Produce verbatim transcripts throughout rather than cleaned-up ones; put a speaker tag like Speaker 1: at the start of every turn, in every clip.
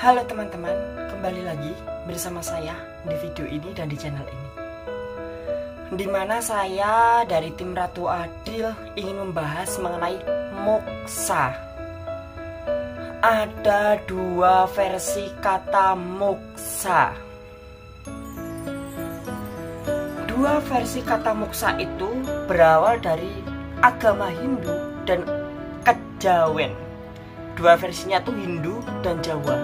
Speaker 1: Halo teman-teman, kembali lagi bersama saya di video ini dan di channel ini, dimana saya dari tim Ratu Adil ingin membahas mengenai moksa. Ada dua versi kata moksa. Dua versi kata moksa itu berawal dari agama Hindu dan Kejawen. Dua versinya tuh Hindu dan Jawa.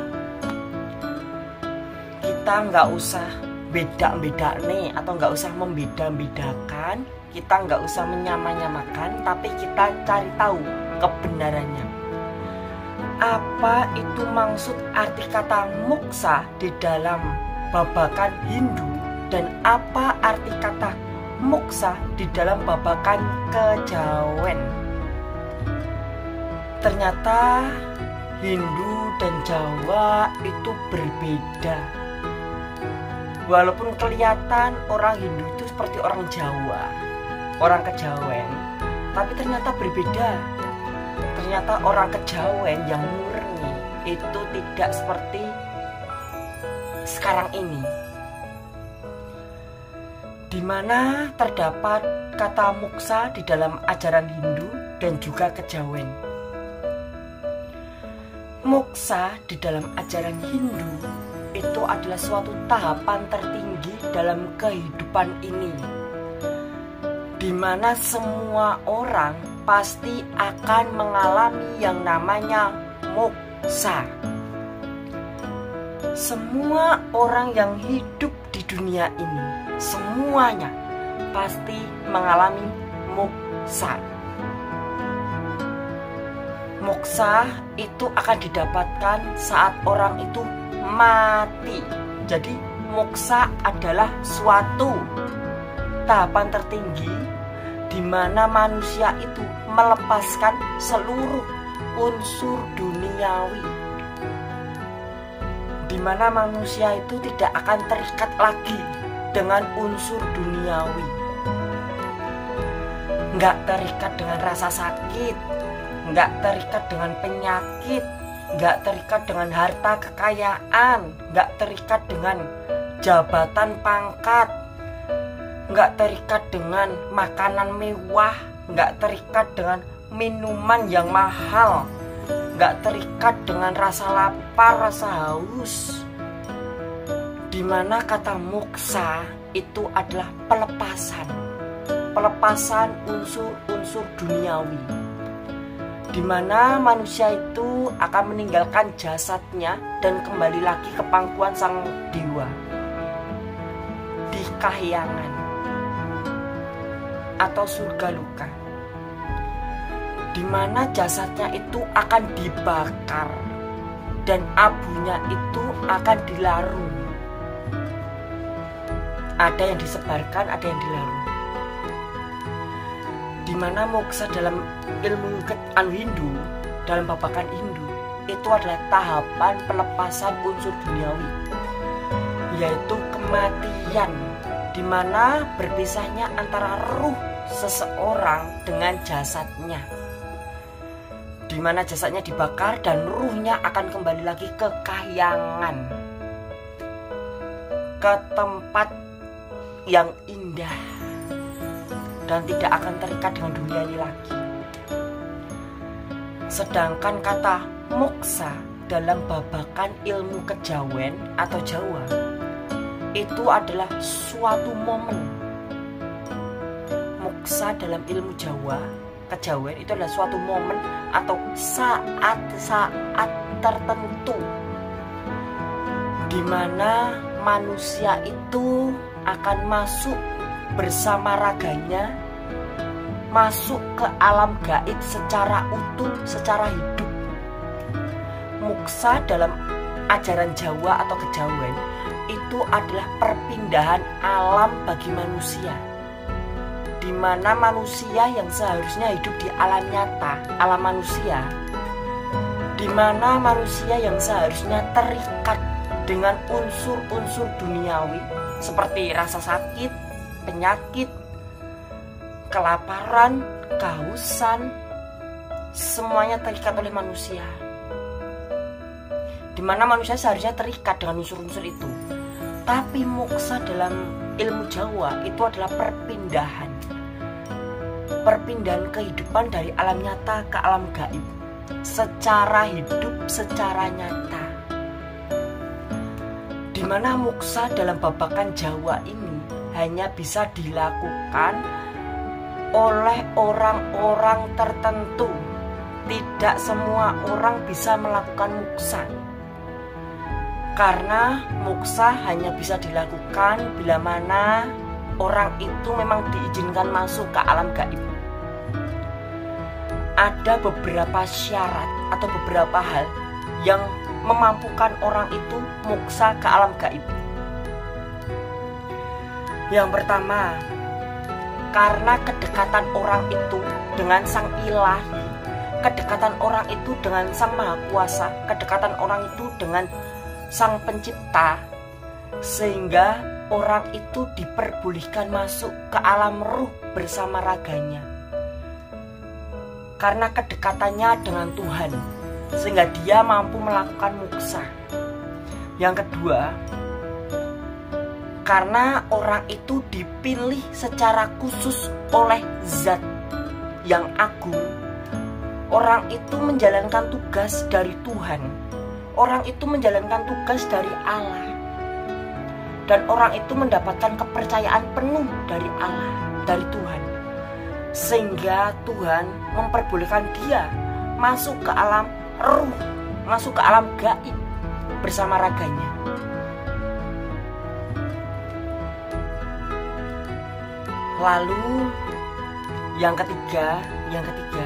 Speaker 1: Kita nggak usah beda-beda nih, atau nggak usah membeda-bedakan, kita nggak usah menyamakan, tapi kita cari tahu kebenarannya. Apa itu maksud arti kata moksa di dalam babakan Hindu, dan apa arti kata moksa di dalam babakan Kejawen? Ternyata Hindu dan Jawa itu berbeda. Walaupun kelihatan orang Hindu itu seperti orang Jawa, orang Kejawen, tapi ternyata berbeda. Ternyata orang Kejawen yang murni itu tidak seperti sekarang ini, di mana terdapat kata moksa di dalam ajaran Hindu dan juga Kejawen. Moksa di dalam ajaran Hindu itu adalah suatu tahapan tertinggi dalam kehidupan ini, di mana semua orang pasti akan mengalami yang namanya moksa. Semua orang yang hidup di dunia ini, semuanya pasti mengalami moksa. Moksa itu akan didapatkan saat orang itu mati. Jadi moksa adalah suatu tahapan tertinggi di mana manusia itu melepaskan seluruh unsur duniawi, di mana manusia itu tidak akan terikat lagi dengan unsur duniawi, nggak terikat dengan rasa sakit, nggak terikat dengan penyakit, nggak terikat dengan harta kekayaan, nggak terikat dengan jabatan pangkat, nggak terikat dengan makanan mewah, nggak terikat dengan minuman yang mahal, nggak terikat dengan rasa lapar, rasa haus. Dimana kata moksa itu adalah pelepasan, pelepasan unsur-unsur duniawi, di mana manusia itu akan meninggalkan jasadnya dan kembali lagi ke pangkuan sang dewa di kahyangan atau surga luka, di mana jasadnya itu akan dibakar dan abunya itu akan dilarung. Ada yang disebarkan, ada yang dilarung. Di mana moksa dalam ilmu anu Hindu, dalam babakan Hindu, itu adalah tahapan pelepasan unsur duniawi, yaitu kematian, di mana berpisahnya antara ruh seseorang dengan jasadnya, di mana jasadnya dibakar dan ruhnya akan kembali lagi ke kahyangan, ke tempat yang indah, dan tidak akan terikat dengan dunia ini lagi. Sedangkan kata moksa dalam babakan ilmu Kejawen atau Jawa itu adalah suatu momen. Moksa dalam ilmu Jawa, Kejawen itu adalah suatu momen atau saat-saat tertentu, di mana manusia itu akan masuk bersama raganya, masuk ke alam gaib secara utuh, secara hidup. Moksa dalam ajaran Jawa atau Kejawen itu adalah perpindahan alam bagi manusia, di mana manusia yang seharusnya hidup di alam nyata, alam manusia, di mana manusia yang seharusnya terikat dengan unsur-unsur duniawi seperti rasa sakit, penyakit, kelaparan, kehausan, semuanya terikat oleh manusia. dimana manusia seharusnya terikat dengan unsur-unsur itu. Tapi moksa dalam ilmu Jawa itu adalah perpindahan perpindahan kehidupan dari alam nyata ke alam gaib secara hidup, secara nyata. Dimana moksa dalam babakan Jawa ini hanya bisa dilakukan oleh orang-orang tertentu. Tidak semua orang bisa melakukan moksa, karena moksa hanya bisa dilakukan bila mana orang itu memang diizinkan masuk ke alam gaib. Ada beberapa syarat atau beberapa hal yang memampukan orang itu moksa ke alam gaib. Yang pertama, karena kedekatan orang itu dengan sang ilahi, kedekatan orang itu dengan sang maha kuasa, kedekatan orang itu dengan sang pencipta, sehingga orang itu diperbolehkan masuk ke alam ruh bersama raganya. Karena kedekatannya dengan Tuhan, sehingga dia mampu melakukan moksa. Yang kedua, karena orang itu dipilih secara khusus oleh Zat yang agung. Orang itu menjalankan tugas dari Tuhan. Orang itu menjalankan tugas dari Allah. Dan orang itu mendapatkan kepercayaan penuh dari Allah, dari Tuhan. Sehingga Tuhan memperbolehkan dia masuk ke alam ruh, masuk ke alam gaib bersama raganya. Lalu yang ketiga, yang ketiga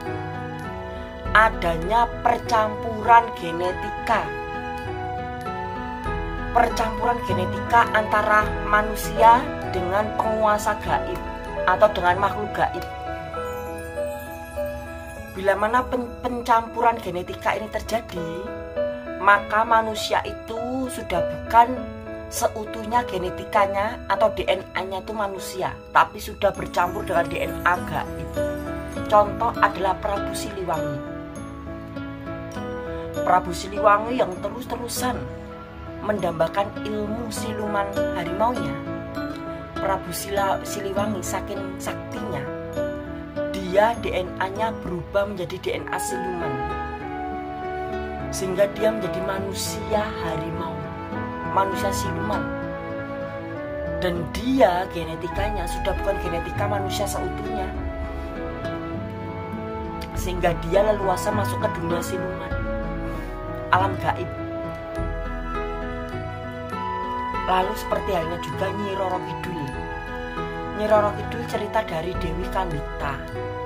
Speaker 1: adanya percampuran genetika. Percampuran genetika antara manusia dengan penguasa gaib atau dengan makhluk gaib. Bila mana pen pencampuran genetika ini terjadi, maka manusia itu sudah bukan seutuhnya genetikanya atau D N A-nya itu manusia, tapi sudah bercampur dengan D N A gaib. Contoh adalah Prabu Siliwangi. Prabu Siliwangi yang terus-terusan mendambakan ilmu siluman harimaunya. Prabu Sila, Siliwangi saking saktinya, dia D N A-nya berubah menjadi D N A siluman, sehingga dia menjadi manusia harimau, manusia siluman. Dan dia genetikanya sudah bukan genetika manusia seutuhnya, sehingga dia leluasa masuk ke dunia siluman, alam gaib. Lalu seperti halnya juga Nyi Roro Kidul. Nyi Roro Kidul cerita dari Dewi Kandita,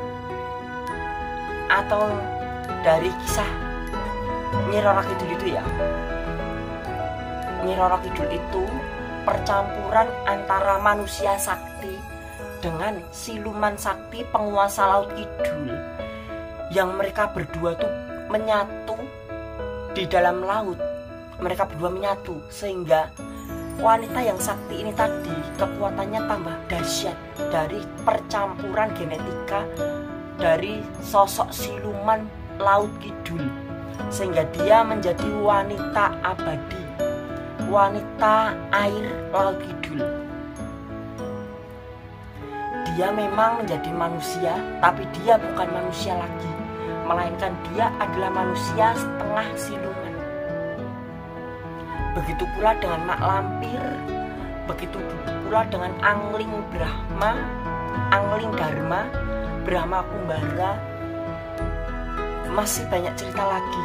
Speaker 1: atau dari kisah Nyi Roro Kidul itu ya. Nyi Roro Kidul itu percampuran antara manusia sakti dengan siluman sakti penguasa Laut Kidul, yang mereka berdua tuh menyatu di dalam laut. Mereka berdua menyatu sehingga wanita yang sakti ini tadi kekuatannya tambah dahsyat dari percampuran genetika dari sosok siluman Laut Kidul, sehingga dia menjadi wanita abadi, wanita air Laut Kidul. Dia memang menjadi manusia, tapi dia bukan manusia lagi, melainkan dia adalah manusia setengah siluman. Begitu pula dengan Mak Lampir, begitu pula dengan Angling Brahma, Angling Dharma, Brahma Kumbara. Masih banyak cerita lagi.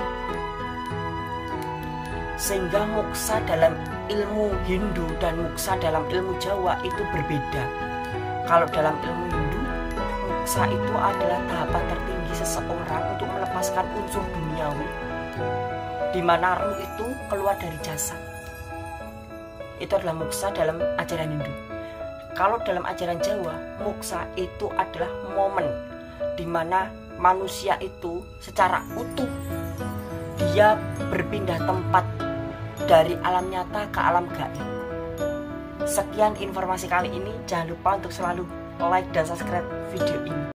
Speaker 1: Sehingga moksa dalam ilmu Hindu dan moksa dalam ilmu Jawa itu berbeda. Kalau dalam ilmu Hindu, moksa itu adalah tahapan tertinggi seseorang untuk melepaskan unsur duniawi, di mana ruh itu keluar dari jasad. Itu adalah moksa dalam ajaran Hindu. Kalau dalam ajaran Jawa, moksa itu adalah momen di mana manusia itu secara utuh dia berpindah tempat dari alam nyata ke alam gaib. Sekian informasi kali ini. Jangan lupa untuk selalu like dan subscribe video ini.